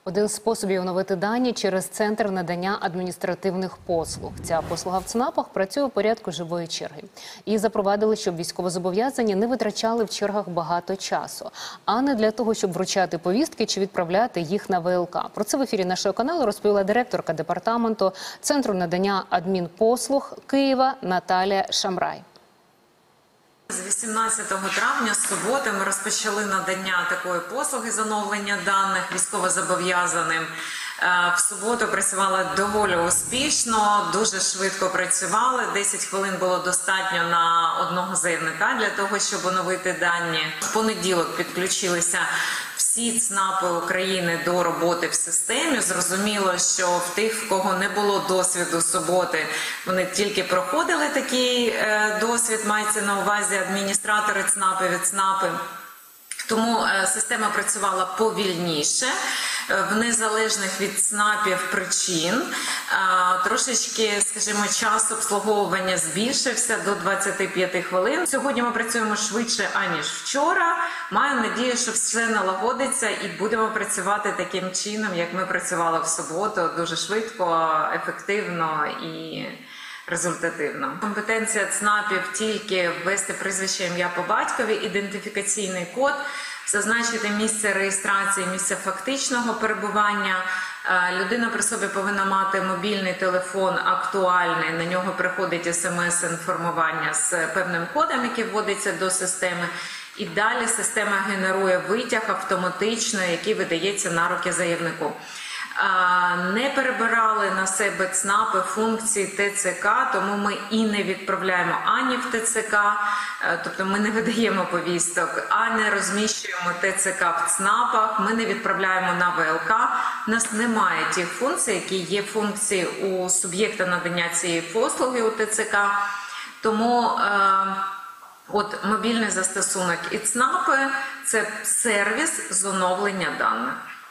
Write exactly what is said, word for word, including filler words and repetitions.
Один з способів оновити дані через Центр надання адміністративних послуг. Ця послуга в ЦНАПах працює у порядку живої черги. Її запровадили, щоб військовозобов'язані не витрачали в чергах багато часу, а не для того, щоб вручати повістки чи відправляти їх на ВЛК. Про це в ефірі нашого каналу розповіла директорка департаменту Центру надання адмінпослуг Києва Наталія Шамрай. З вісімнадцятого травня, з суботи, ми розпочали надання такої послуги з оновлення даних військовозобов'язаним. В суботу працювала доволі успішно, дуже швидко працювали. десять хвилин було достатньо на одного заявника для того, щоб оновити дані. В понеділок підключилися всі ЦНАПи України до роботи в системі. Зрозуміло, що в тих, в кого не було досвіду суботи, вони тільки проходили такий е, досвід, мається на увазі адміністратори ЦНАПів і ЦНАПи. Тому е, система працювала повільніше, в незалежних від ЦНАПів причин. Трошечки, скажімо, час обслуговування збільшився до двадцяти п'яти хвилин. Сьогодні ми працюємо швидше, аніж вчора. Маю надію, що все налагодиться і будемо працювати таким чином, як ми працювали в суботу, дуже швидко, ефективно і результативно. Компетенція ЦНАПів тільки ввести прізвище, ім'я по батькові, ідентифікаційний код, зазначити місце реєстрації, місце фактичного перебування. Людина при собі повинна мати мобільний телефон актуальний, на нього приходить смс-інформування з певним кодом, який вводиться до системи. І далі система генерує витяг автоматично, який видається на руки заявнику. Не перебирали на себе ЦНАПи функції ТЦК, тому ми і не відправляємо ані в ТЦК, тобто ми не видаємо повісток, а не розміщуємо ТЦК в ЦНАПах, ми не відправляємо на ВЛК. У нас немає тих функцій, які є функції у суб'єкта надання цієї послуги у ТЦК. Тому е, от мобільний застосунок і ЦНАПи – це сервіс з оновлення даних.